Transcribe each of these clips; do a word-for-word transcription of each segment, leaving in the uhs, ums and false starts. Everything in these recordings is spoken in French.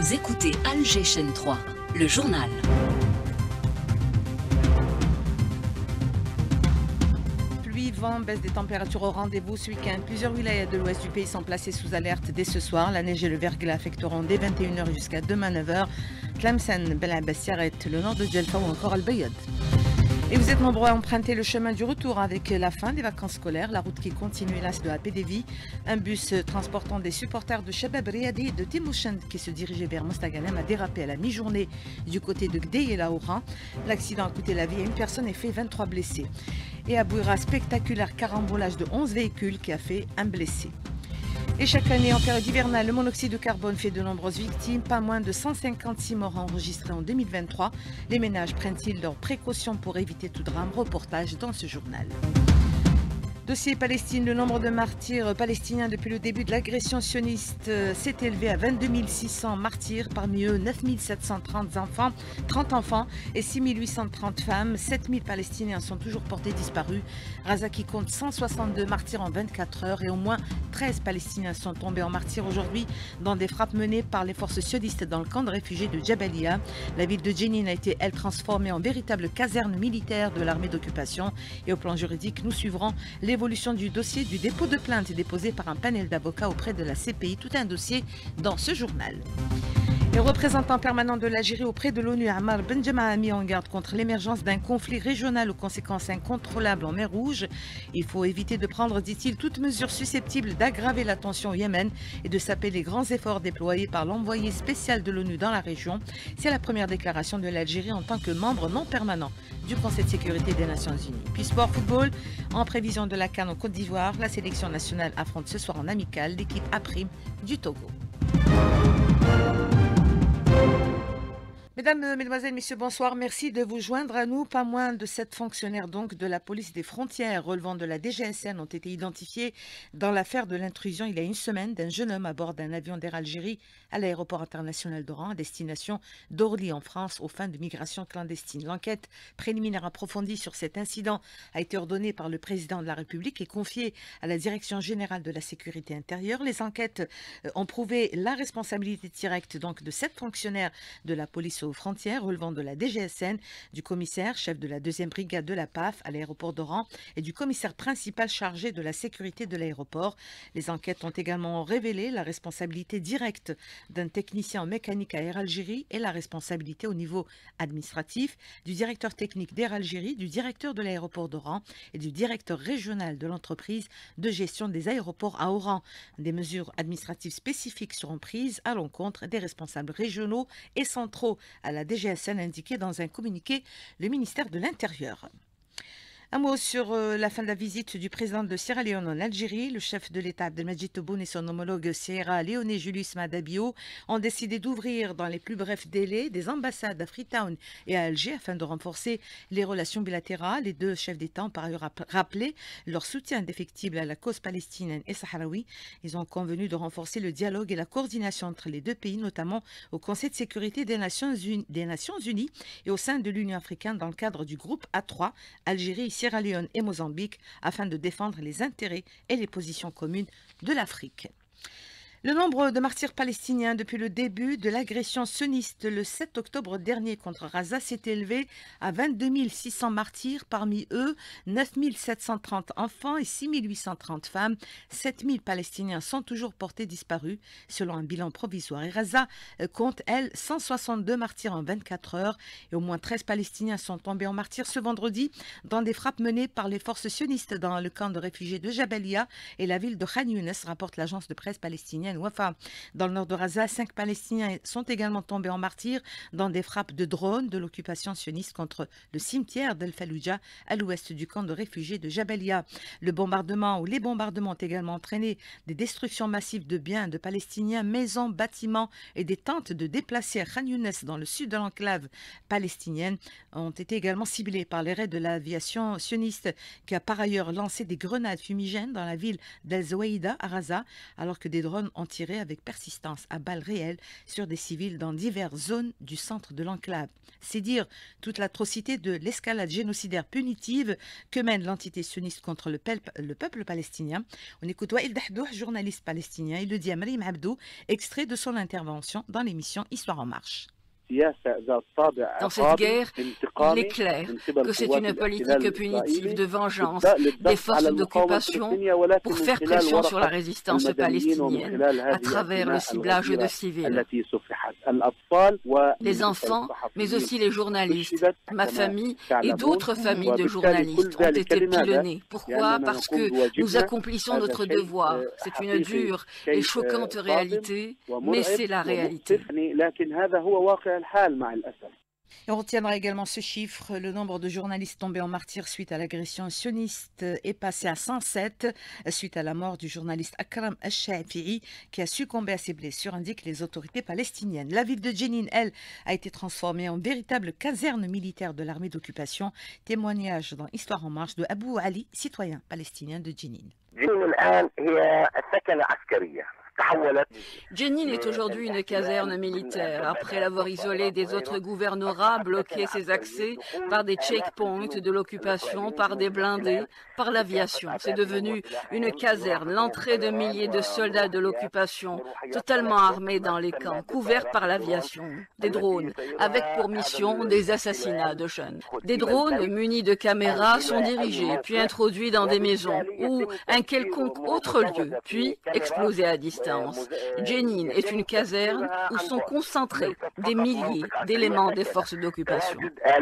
Vous écoutez Alger Chaîne trois, le journal. Pluie, vent, baisse des températures au rendez-vous ce week-end. Plusieurs wilayas de l'ouest du pays sont placées sous alerte dès ce soir. La neige et le verglas affecteront dès vingt et une heures jusqu'à demain neuf heures. Tlemcen, Bel Abbas, Yaret, le nord de Djelfa ou encore Al-Bayad. Et vous êtes nombreux à emprunter le chemin du retour avec la fin des vacances scolaires. La route qui continue hélas de A P D V. Un bus transportant des supporters de Shabab Riyadi et de Timoshend qui se dirigeait vers Mostaganem a dérapé à la mi-journée du côté de Gdey et la Oran. L'accident a coûté la vie à une personne et fait vingt-trois blessés. Et à Bouira, spectaculaire carambolage de onze véhicules qui a fait un blessé. Et chaque année, en période hivernale, le monoxyde de carbone fait de nombreuses victimes. Pas moins de cent cinquante-six morts enregistrés en deux mille vingt-trois. Les ménages prennent-ils leurs précautions pour éviter tout drame? Reportage dans ce journal. Dossier Palestine, le nombre de martyrs palestiniens depuis le début de l'agression sioniste s'est élevé à vingt-deux mille six cents martyrs, parmi eux neuf mille sept cent trente enfants, trente enfants et six mille huit cent trente femmes. sept mille Palestiniens sont toujours portés disparus. Gaza qui compte cent soixante-deux martyrs en vingt-quatre heures et au moins treize Palestiniens sont tombés en martyrs aujourd'hui dans des frappes menées par les forces sionistes dans le camp de réfugiés de Jabalia. La ville de Jenin a été, elle, transformée en véritable caserne militaire de l'armée d'occupation. Et au plan juridique, nous suivrons l'évolution du dossier du dépôt de plainte déposé par un panel d'avocats auprès de la C P I. Tout un dossier dans ce journal. Le représentant permanent de l'Algérie auprès de l'ONU, Ammar Benjama, a mis en garde contre l'émergence d'un conflit régional aux conséquences incontrôlables en mer Rouge. Il faut éviter de prendre, dit-il, toute mesure susceptible d'aggraver la tension au Yémen et de saper les grands efforts déployés par l'envoyé spécial de l'ONU dans la région. C'est la première déclaration de l'Algérie en tant que membre non permanent du Conseil de sécurité des Nations Unies. Puis sport football, en prévision de la CAN en Côte d'Ivoire, la sélection nationale affronte ce soir en amical l'équipe A prime du Togo. Mesdames, Mesdemoiselles, Messieurs, bonsoir. Merci de vous joindre à nous. Pas moins de sept fonctionnaires donc de la police des frontières relevant de la D G S N ont été identifiés dans l'affaire de l'intrusion il y a une semaine d'un jeune homme à bord d'un avion d'Air Algérie à l'aéroport international d'Oran à destination d'Orly en France aux fins de migration clandestine. L'enquête préliminaire approfondie sur cet incident a été ordonnée par le président de la République et confiée à la Direction générale de la sécurité intérieure. Les enquêtes ont prouvé la responsabilité directe donc de sept fonctionnaires de la police aux frontières relevant de la D G S N, du commissaire, chef de la deuxième brigade de la P A F à l'aéroport d'Oran et du commissaire principal chargé de la sécurité de l'aéroport. Les enquêtes ont également révélé la responsabilité directe d'un technicien en mécanique à Air Algérie et la responsabilité au niveau administratif du directeur technique d'Air Algérie, du directeur de l'aéroport d'Oran et du directeur régional de l'entreprise de gestion des aéroports à Oran. Des mesures administratives spécifiques seront prises à l'encontre des responsables régionaux et centraux à la D G S N, indiqué dans un communiqué le ministère de l'Intérieur. Un mot sur euh, la fin de la visite du président de Sierra Leone en Algérie. Le chef de l'État Abdelmadjid Tebboune et son homologue Sierra Leone Julius Maada Bio ont décidé d'ouvrir dans les plus brefs délais des ambassades à Freetown et à Alger afin de renforcer les relations bilatérales. Les deux chefs d'État ont par ailleurs rappelé leur soutien indéfectible à la cause palestinienne et sahraoui. Ils ont convenu de renforcer le dialogue et la coordination entre les deux pays, notamment au Conseil de sécurité des Nations Unies, des Nations Unies et au sein de l'Union africaine dans le cadre du groupe A trois, Algérie, Sierra Leone et Mozambique, afin de défendre les intérêts et les positions communes de l'Afrique. Le nombre de martyrs palestiniens depuis le début de l'agression sioniste le sept octobre dernier contre Gaza s'est élevé à vingt-deux mille six cents martyrs, parmi eux neuf mille sept cent trente enfants et six mille huit cent trente femmes. sept mille Palestiniens sont toujours portés disparus selon un bilan provisoire. Et Gaza compte, elle, cent soixante-deux martyrs en vingt-quatre heures et au moins treize Palestiniens sont tombés en martyrs ce vendredi dans des frappes menées par les forces sionistes dans le camp de réfugiés de Jabalia et la ville de Khan Younes, rapporte l'agence de presse palestinienne Wafa. Dans le nord de Gaza, cinq Palestiniens sont également tombés en martyrs dans des frappes de drones de l'occupation sioniste contre le cimetière d'El Fallujah à l'ouest du camp de réfugiés de Jabalia. Le bombardement ou les bombardements ont également entraîné des destructions massives de biens de Palestiniens, maisons, bâtiments et des tentes de déplacés à Khan Younes dans le sud de l'enclave palestinienne ont été également ciblés par les raids de l'aviation sioniste qui a par ailleurs lancé des grenades fumigènes dans la ville d'El Zaouïda à Gaza alors que des drones ont ont tiré avec persistance à balles réelles sur des civils dans diverses zones du centre de l'enclave. C'est dire toute l'atrocité de l'escalade génocidaire punitive que mène l'entité sioniste contre le, le peuple palestinien. On écoute Wael Dahdouh, journaliste palestinien, il le dit à Maryam Abdou, extrait de son intervention dans l'émission Histoire en marche. Dans cette guerre, il est clair que c'est une politique punitive de vengeance des forces d'occupation pour faire pression sur la résistance palestinienne à travers le ciblage de civils. Les enfants, mais aussi les journalistes, ma famille et d'autres familles de journalistes ont été pilonnés. Pourquoi? Parce que nous accomplissons notre devoir. C'est une dure et choquante réalité, mais c'est la réalité. Et on retiendra également ce chiffre, le nombre de journalistes tombés en martyrs suite à l'agression sioniste est passé à cent sept suite à la mort du journaliste Akram Al-Shafi'i qui a succombé à ses blessures, indiquent les autorités palestiniennes. La ville de Jenin, elle, a été transformée en véritable caserne militaire de l'armée d'occupation. Témoignage dans Histoire en marche de Abou Ali, citoyen palestinien de Jenin. Jenin est aujourd'hui une caserne militaire. Après l'avoir isolée des autres gouvernorats, bloqué ses accès par des checkpoints de l'occupation, par des blindés, par l'aviation. C'est devenu une caserne, l'entrée de milliers de soldats de l'occupation, totalement armés dans les camps, couverts par l'aviation. Des drones, avec pour mission des assassinats de jeunes. Des drones munis de caméras sont dirigés, puis introduits dans des maisons ou un quelconque autre lieu, puis explosés à distance. Jenin est une caserne où sont concentrés des milliers d'éléments des forces d'occupation.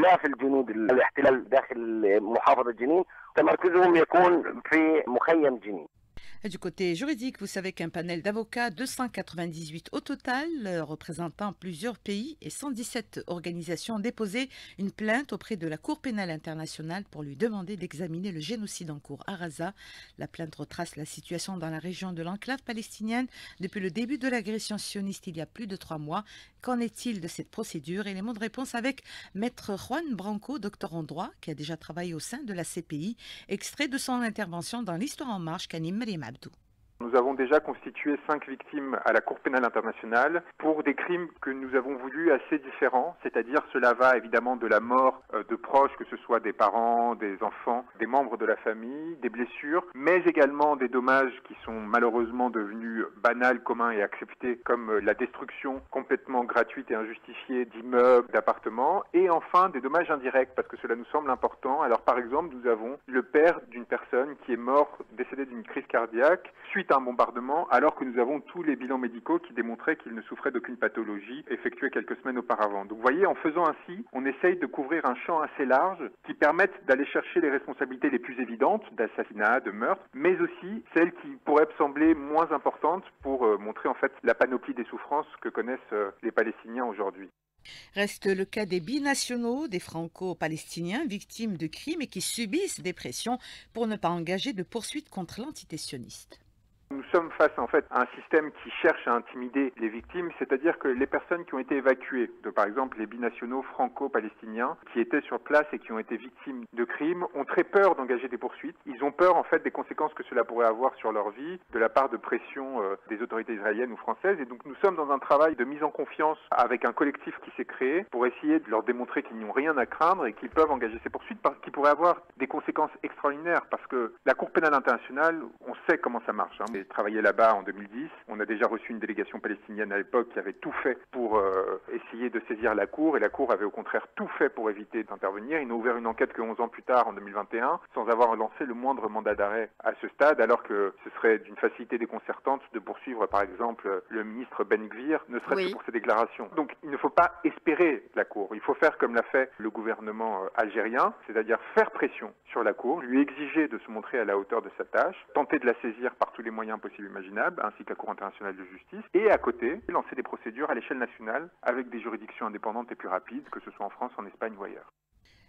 Du côté juridique, vous savez qu'un panel d'avocats, deux cent quatre-vingt-dix-huit au total, représentant plusieurs pays et cent dix-sept organisations, ont déposé une plainte auprès de la Cour pénale internationale pour lui demander d'examiner le génocide en cours à Gaza. La plainte retrace la situation dans la région de l'enclave palestinienne depuis le début de l'agression sioniste il y a plus de trois mois. Qu'en est-il de cette procédure? Et les mots de réponse avec Maître Juan Branco, docteur en droit, qui a déjà travaillé au sein de la C P I, extrait de son intervention dans l'Histoire en marche qu'anime Maryam Abdou. Nous avons déjà constitué cinq victimes à la Cour pénale internationale pour des crimes que nous avons voulu assez différents, c'est-à-dire cela va évidemment de la mort de proches, que ce soit des parents, des enfants, des membres de la famille, des blessures, mais également des dommages qui sont malheureusement devenus banals, communs et acceptés, comme la destruction complètement gratuite et injustifiée d'immeubles, d'appartements, et enfin des dommages indirects, parce que cela nous semble important. Alors par exemple, nous avons le père d'une personne qui est mort, décédé d'une crise cardiaque, suite à un bombardement, alors que nous avons tous les bilans médicaux qui démontraient qu'il ne souffrait d'aucune pathologie effectuée quelques semaines auparavant. Donc vous voyez, en faisant ainsi, on essaye de couvrir un champ assez large qui permette d'aller chercher les responsabilités les plus évidentes d'assassinat, de meurtre, mais aussi celles qui pourraient sembler moins importantes pour euh, montrer en fait la panoplie des souffrances que connaissent euh, les Palestiniens aujourd'hui. Reste le cas des binationaux, des franco-palestiniens victimes de crimes et qui subissent des pressions pour ne pas engager de poursuites contre l'entité sioniste. Nous sommes face en fait à un système qui cherche à intimider les victimes, c'est-à-dire que les personnes qui ont été évacuées, de par exemple les binationaux franco-palestiniens qui étaient sur place et qui ont été victimes de crimes, ont très peur d'engager des poursuites. Ils ont peur en fait des conséquences que cela pourrait avoir sur leur vie de la part de pression euh, des autorités israéliennes ou françaises. Et donc nous sommes dans un travail de mise en confiance avec un collectif qui s'est créé pour essayer de leur démontrer qu'ils n'ont rien à craindre et qu'ils peuvent engager ces poursuites parce qu'ils pourraient avoir des conséquences extraordinaires. Parce que la Cour pénale internationale, on sait comment ça marche. Hein. J'ai travaillé là-bas en deux mille dix. On a déjà reçu une délégation palestinienne à l'époque qui avait tout fait pour euh, essayer de saisir la Cour, et la Cour avait au contraire tout fait pour éviter d'intervenir. Ils n'ont ouvert une enquête que onze ans plus tard, en deux mille vingt et un, sans avoir lancé le moindre mandat d'arrêt à ce stade, alors que ce serait d'une facilité déconcertante de poursuivre par exemple le ministre Ben Gvir, ne serait-ce oui. que pour ses déclarations. Donc il ne faut pas espérer la Cour. Il faut faire comme l'a fait le gouvernement euh, algérien, c'est-à-dire faire pression sur la Cour, lui exiger de se montrer à la hauteur de sa tâche, tenter de la saisir par tous les moyens possibles et imaginables, ainsi que la Cour internationale de justice, et à côté, lancer des procédures à l'échelle nationale avec des juridictions indépendantes et plus rapides, que ce soit en France, en Espagne ou ailleurs.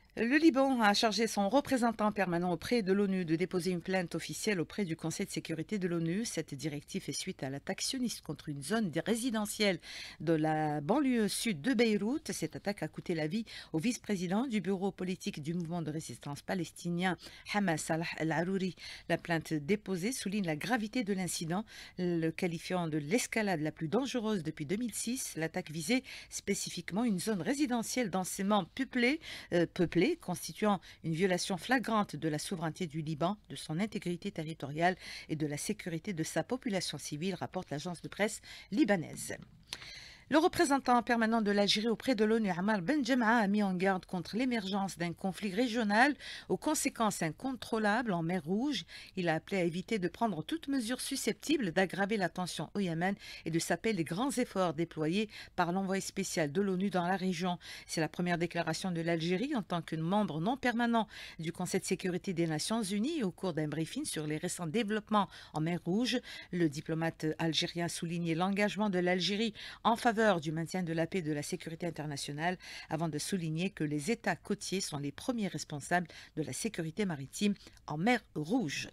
Le Liban a chargé son représentant permanent auprès de l'ONU de déposer une plainte officielle auprès du Conseil de sécurité de l'ONU. Cette directive fait suite à l'attaque sioniste contre une zone résidentielle de la banlieue sud de Beyrouth. Cette attaque a coûté la vie au vice-président du bureau politique du mouvement de résistance palestinien Hamas, Salah al-Arouri. La plainte déposée souligne la gravité de l'incident, le qualifiant de l'escalade la plus dangereuse depuis deux mille six. L'attaque visait spécifiquement une zone résidentielle densément peuplée, euh, peuplée constituant une violation flagrante de la souveraineté du Liban, de son intégrité territoriale et de la sécurité de sa population civile, rapporte l'agence de presse libanaise. Le représentant permanent de l'Algérie auprès de l'ONU, Ammar Benjema, a mis en garde contre l'émergence d'un conflit régional aux conséquences incontrôlables en mer Rouge. Il a appelé à éviter de prendre toute mesure susceptible d'aggraver la tension au Yémen et de saper les grands efforts déployés par l'envoyé spécial de l'ONU dans la région. C'est la première déclaration de l'Algérie en tant que membre non permanent du Conseil de sécurité des Nations Unies. Au cours d'un briefing sur les récents développements en mer Rouge, le diplomate algérien a souligné l'engagement de l'Algérie en faveur du maintien de la paix et de la sécurité internationale, avant de souligner que les États côtiers sont les premiers responsables de la sécurité maritime en mer Rouge.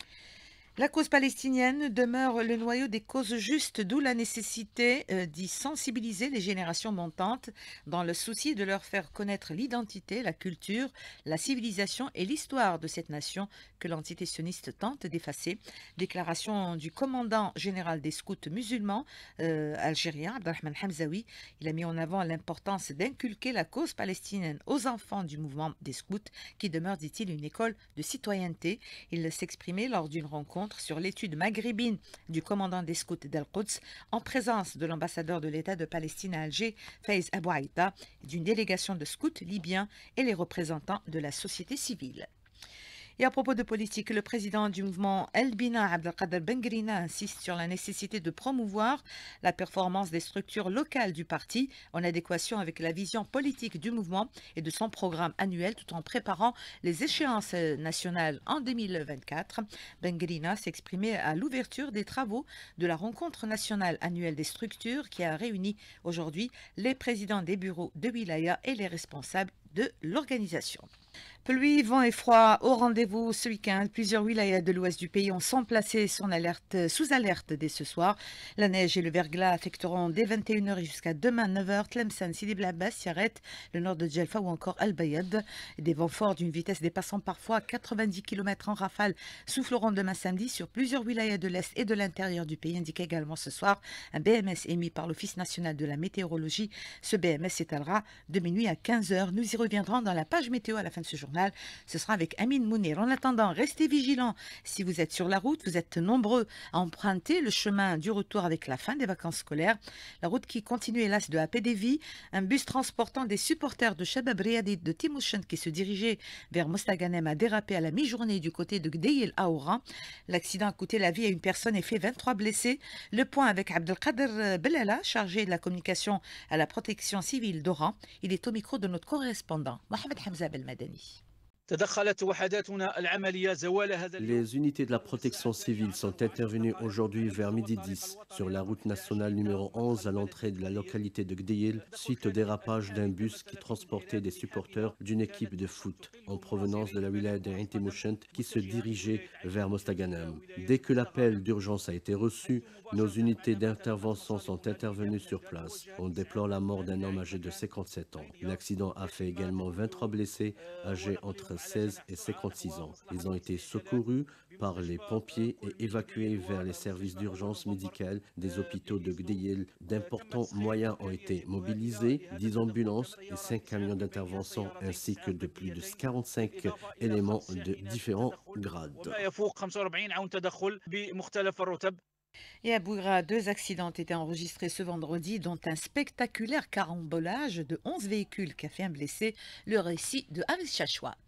La cause palestinienne demeure le noyau des causes justes, d'où la nécessité euh, d'y sensibiliser les générations montantes dans le souci de leur faire connaître l'identité, la culture, la civilisation et l'histoire de cette nation que l'entité sioniste tente d'effacer. Déclaration du commandant général des scouts musulmans euh, algériens, Abdelrahman Hamzaoui. Il a mis en avant l'importance d'inculquer la cause palestinienne aux enfants du mouvement des scouts, qui demeure, dit-il, une école de citoyenneté. Il s'exprimait lors d'une rencontre sur l'étude maghrébine du commandant des scouts d'Al-Quds en présence de l'ambassadeur de l'État de Palestine à Alger, Faiz Abou Aïta, d'une délégation de scouts libyens et les représentants de la société civile. Et à propos de politique, le président du mouvement El Bina, Abdelkader Bengrina, insiste sur la nécessité de promouvoir la performance des structures locales du parti en adéquation avec la vision politique du mouvement et de son programme annuel, tout en préparant les échéances nationales en deux mille vingt-quatre. Bengrina s'est exprimé à l'ouverture des travaux de la rencontre nationale annuelle des structures qui a réuni aujourd'hui les présidents des bureaux de Wilaya et les responsables de l'organisation. Pluie, vent et froid au rendez-vous ce week-end. Plusieurs wilayas de l'ouest du pays ont sont placés sous alerte, sous alerte dès ce soir. La neige et le verglas affecteront dès vingt et une heures jusqu'à demain neuf heures Tlemcen, Sidi Bel Abbas, Yaret, le nord de Djelfa ou encore Al-Bayad. Des vents forts d'une vitesse dépassant parfois quatre-vingt-dix kilomètres en rafale souffleront demain samedi sur plusieurs wilayas de l'est et de l'intérieur du pays, indique également ce soir un B M S émis par l'Office national de la météorologie. Ce B M S s'étalera de minuit à quinze heures. Nous y reviendrons dans la page météo à la fin de ce journal. Ce sera avec Amine Mounir. En attendant, restez vigilants. Si vous êtes sur la route, vous êtes nombreux à emprunter le chemin du retour avec la fin des vacances scolaires. La route qui continue hélas de Apédévi. Un bus transportant des supporters de Shabab Riyadi de Timouchen qui se dirigeait vers Mostaganem a dérapé à la mi-journée du côté de Gdeil Aoura. L'accident a coûté la vie à une personne et fait vingt-trois blessés. Le point avec Abdelkader Belala, chargé de la communication à la protection civile d'Oran. Il est au micro de notre correspondant, Mohamed Hamza Belmadani. Les unités de la protection civile sont intervenues aujourd'hui vers midi dix sur la route nationale numéro onze à l'entrée de la localité de Gdeil suite au dérapage d'un bus qui transportait des supporters d'une équipe de foot en provenance de la wilaya de Ain Timouchent qui se dirigeait vers Mostaganem. Dès que l'appel d'urgence a été reçu, nos unités d'intervention sont intervenues sur place. On déplore la mort d'un homme âgé de cinquante-sept ans. L'accident a fait également vingt-trois blessés âgés entre seize et cinquante-six ans. Ils ont été secourus par les pompiers et évacués vers les services d'urgence médicale des hôpitaux de Gdeil. D'importants moyens ont été mobilisés, dix ambulances et cinq camions d'intervention ainsi que de plus de quarante-cinq éléments de différents grades. Et à Bougra, deux accidents ont été enregistrés ce vendredi, dont un spectaculaire carambolage de onze véhicules qui a fait un blessé. Le récit de Aris Chachoua.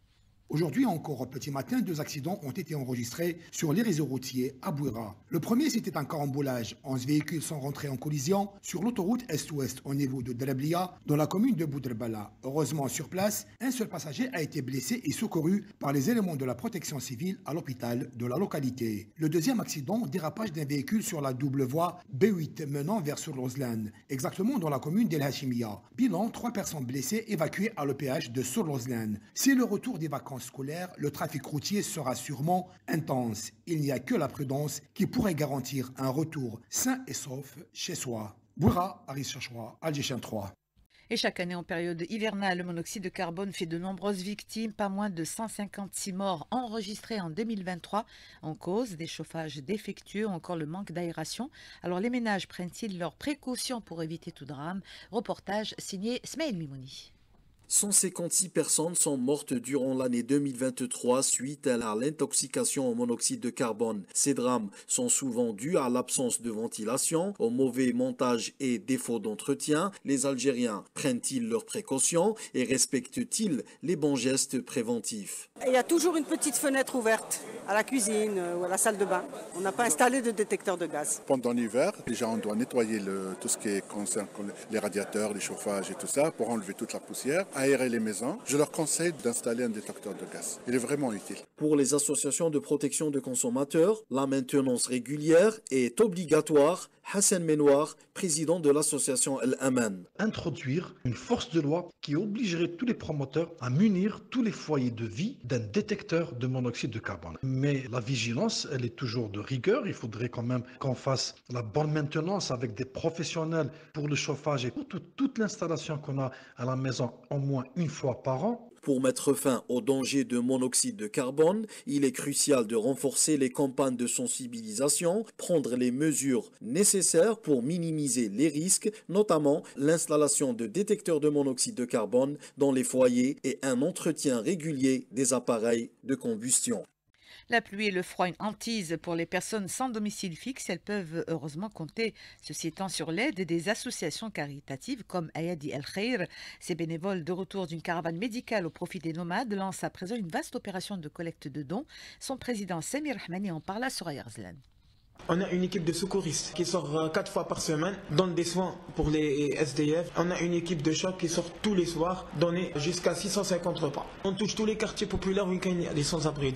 Aujourd'hui encore, au petit matin, deux accidents ont été enregistrés sur les réseaux routiers à Bouira. Le premier, c'était un carambolage. onze véhicules sont rentrés en collision sur l'autoroute Est-Ouest au niveau de Drablia, dans la commune de Boudrbala. Heureusement, sur place, un seul passager a été blessé et secouru par les éléments de la protection civile à l'hôpital de la localité. Le deuxième accident, dérapage d'un véhicule sur la double voie B huit menant vers Sourlozlan, exactement dans la commune d'El Hachimia. Bilan, trois personnes blessées évacuées à l'E P H de Sourlozlan. C'est le retour des vacances scolaire, le trafic routier sera sûrement intense. Il n'y a que la prudence qui pourrait garantir un retour sain et sauf chez soi. Bouira, Aris Chachoua, Algéchien trois. Et chaque année en période hivernale, le monoxyde de carbone fait de nombreuses victimes, pas moins de cent cinquante-six morts enregistrées en deux mille vingt-trois en cause des chauffages défectueux ou encore le manque d'aération. Alors les ménages prennent-ils leurs précautions pour éviter tout drame? Reportage signé Smaïl Mimouni. cent cinquante-six personnes sont mortes durant l'année deux mille vingt-trois suite à l'intoxication au monoxyde de carbone. Ces drames sont souvent dus à l'absence de ventilation, au mauvais montage et défaut d'entretien. Les Algériens prennent-ils leurs précautions et respectent-ils les bons gestes préventifs? Il y a toujours une petite fenêtre ouverte à la cuisine ou à la salle de bain. On n'a pas installé de détecteur de gaz. Pendant l'hiver, déjà on doit nettoyer le, tout ce qui est concerne les radiateurs, les chauffages et tout ça pour enlever toute la poussière. Aérer les maisons, je leur conseille d'installer un détecteur de gaz. Il est vraiment utile. Pour les associations de protection de consommateurs, la maintenance régulière est obligatoire. Hassan Menouar, président de l'association El Aman. Introduire une force de loi qui obligerait tous les promoteurs à munir tous les foyers de vie d'un détecteur de monoxyde de carbone. Mais la vigilance, elle est toujours de rigueur. Il faudrait quand même qu'on fasse la bonne maintenance avec des professionnels pour le chauffage et pour toute, toute l'installation qu'on a à la maison au moins une fois par an. Pour mettre fin au danger de monoxyde de carbone, il est crucial de renforcer les campagnes de sensibilisation, prendre les mesures nécessaires pour minimiser les risques, notamment l'installation de détecteurs de monoxyde de carbone dans les foyers et un entretien régulier des appareils de combustion. La pluie et le froid, une hantise pour les personnes sans domicile fixe. Elles peuvent heureusement compter, ceci étant, sur l'aide des associations caritatives comme Ayadi El Khair. Ces bénévoles de retour d'une caravane médicale au profit des nomades lancent à présent une vaste opération de collecte de dons. Son président Samir Rahmani en parla sur Ayarzlan. On a une équipe de secouristes qui sort quatre fois par semaine, donne des soins pour les S D F. On a une équipe de choc qui sort tous les soirs, donner jusqu'à six cent cinquante repas. On touche tous les quartiers populaires où il y a des sans-abri.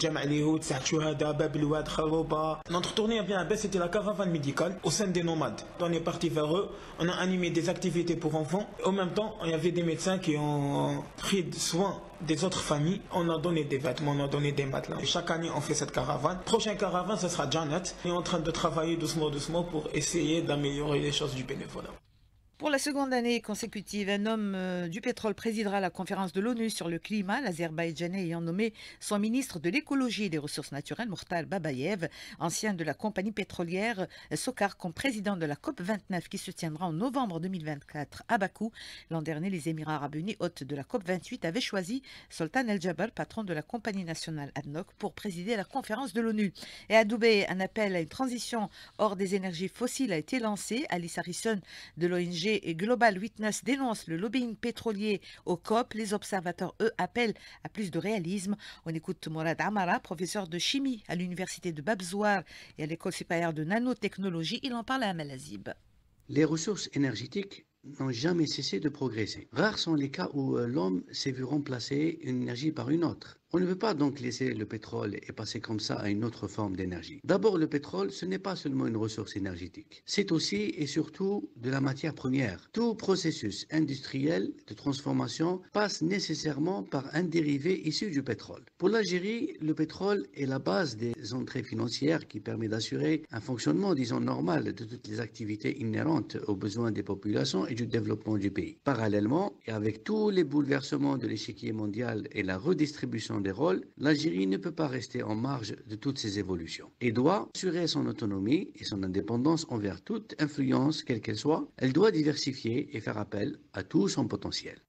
Notre tournée vient à baisse, c'était la caravane médicale au sein des nomades. On est parti vers eux, on a animé des activités pour enfants. En même temps, il y avait des médecins qui ont pris soin des autres familles. On a donné des vêtements, on a donné des matelas. Et chaque année, on fait cette caravane. Prochaine caravane, ce sera Janet. On est en train de travailler doucement, doucement pour essayer d'améliorer les choses du bénévolat. Pour la seconde année consécutive, un homme euh, du pétrole présidera la conférence de l'ONU sur le climat, l'Azerbaïdjanais ayant nommé son ministre de l'écologie et des ressources naturelles, Mukhtar Babayev, ancien de la compagnie pétrolière Sokar, comme président de la COP vingt-neuf qui se tiendra en novembre deux mille vingt-quatre à Bakou. L'an dernier, les Émirats arabes unis, hôtes de la COP vingt-huit, avaient choisi Sultan El Jabal, patron de la compagnie nationale A D N O C, pour présider la conférence de l'ONU. Et à Dubaï, un appel à une transition hors des énergies fossiles a été lancé. Alice Harrison de l'O N G et Global Witness dénonce le lobbying pétrolier au COP. Les observateurs, eux, appellent à plus de réalisme. On écoute Mourad Amara, professeur de chimie à l'université de Babzouar et à l'école supérieure de nanotechnologie. Il en parle à Amalazib. Les ressources énergétiques n'ont jamais cessé de progresser. Rares sont les cas où l'homme s'est vu remplacer une énergie par une autre. On ne peut pas donc laisser le pétrole et passer comme ça à une autre forme d'énergie. D'abord, le pétrole, ce n'est pas seulement une ressource énergétique. C'est aussi et surtout de la matière première. Tout processus industriel de transformation passe nécessairement par un dérivé issu du pétrole. Pour l'Algérie, le pétrole est la base des entrées financières qui permet d'assurer un fonctionnement, disons, normal de toutes les activités inhérentes aux besoins des populations et du développement du pays. Parallèlement, et avec tous les bouleversements de l'échiquier mondial et la redistribution des rôles, l'Algérie ne peut pas rester en marge de toutes ces évolutions et doit assurer son autonomie et son indépendance envers toute influence, quelle qu'elle soit. Elle doit diversifier et faire appel à tout son potentiel.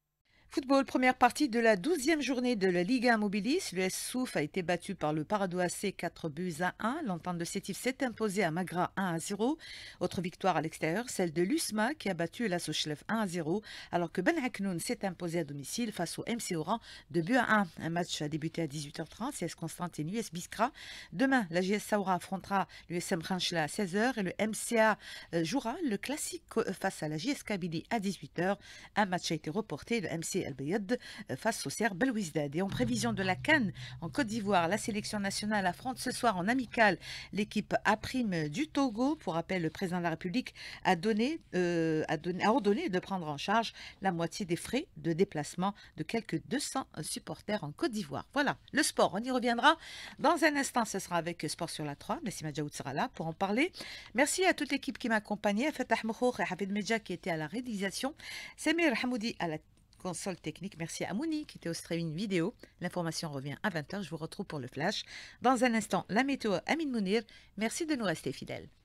Football, première partie de la douzième journée de la Liga Mobilis. Le S Souf a été battu par le Parado A C quatre buts à un. L'Entente de Sétif s'est imposée à Magra un à zéro. Autre victoire à l'extérieur, celle de l'U S M A qui a battu la Sochlef un à zéro, alors que Ben Aknoun s'est imposé à domicile face au M C Oran de buts à un. Un match a débuté à dix-huit heures trente, C S Constantine et U S Biskra. Demain, la J S Saoura affrontera l'U S M Khanchla à seize heures et le M C A jouera le classique face à la J S Kabylie à dix-huit heures. Un match a été reporté, le M C El Bayad face au Serbe Belouizdad. Et en prévision de la CAN en Côte d'Ivoire, la sélection nationale affronte ce soir en amical l'équipe A prime du Togo. Pour rappel, le président de la République a, donné, euh, a, donné, a ordonné de prendre en charge la moitié des frais de déplacement de quelques deux cents supporters en Côte d'Ivoire. Voilà, le sport, on y reviendra dans un instant. Ce sera avec Sport sur la trois. Nassima Djaoud sera là pour en parler. Merci à toute l'équipe qui m'a accompagné, Fatah Mokhour et Hafid Medja qui étaient à la réalisation, Samir Hamoudi à la console technique. Merci à Mouni qui était au streaming vidéo. L'information revient à vingt heures. Je vous retrouve pour le flash. Dans un instant, la météo, Amine Mounir. Merci de nous rester fidèles.